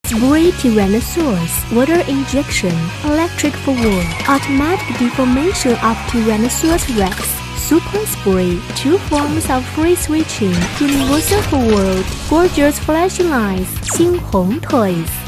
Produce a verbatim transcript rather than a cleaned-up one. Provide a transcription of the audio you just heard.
Spray Tyrannosaurus, water injection, electric forward, automatic deformation of Tyrannosaurus rex, super spray, two forms of free switching, universal forward, gorgeous flashing eyes, 猩红 toys.